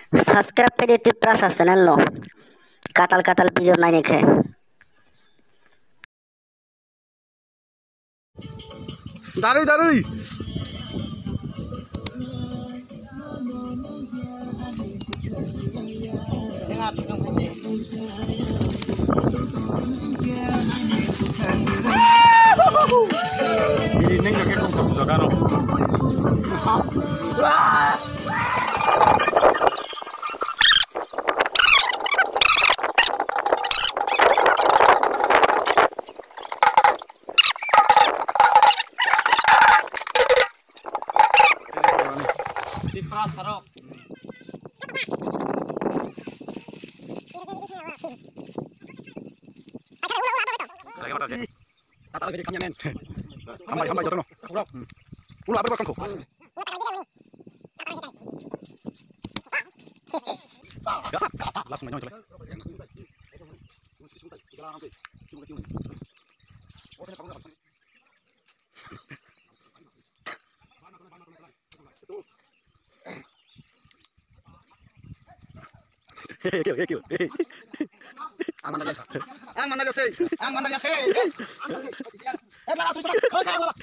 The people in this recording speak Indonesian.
Subscribe PDT Prasa channel lo. Katal video nai ke. Dari dari. Ini kakek kong kano. Dipras karo. Kata lagi kami men. Hamba jotono. Ulah apa kangko. Langsung menyon tole. Ang mandalya say. Bala susah. Kau kaya bala.